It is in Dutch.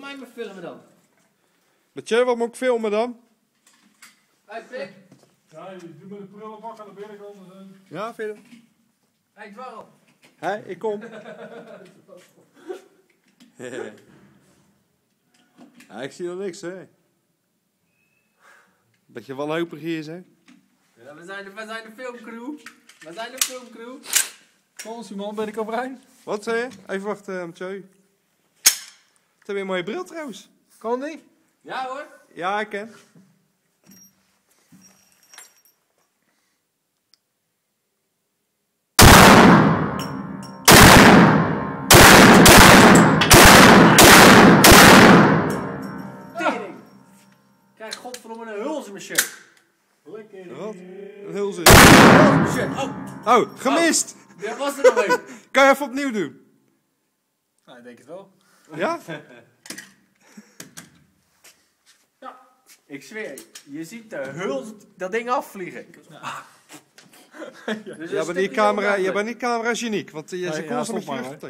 mij maar filmen dan. Mathieu, wat moet ik filmen dan? Hey Pik. Ja, je doet met de prullenbak aan de binnenkant. Ja, vind je? Hey Dwarrel. Hé, ik kom. Ja, ik zie nog niks, hè. Beetje wanhopig hier, zeg. Ja, we zijn de filmcrew. We zijn de filmcrew. Kom Simon, ben ik overeind? Wat zei je? Even wachten, Mathieu. Het heb je een mooie bril trouwens. Kan die? Ja hoor. Ja, ik ken. Tering. Krijg godverdomme een huls in mijn shirt. Lekker. Wat? Een hulzin. Shirt. Oh, Oh, gemist! daar was er nog een. Kan je even opnieuw doen? Nou, ik denk het wel. Ja? Ik zweer, je ziet de huls dat ding afvliegen. Dus Jij bent niet camera geniek, want je zit Ja, constant stop met je maar, rug.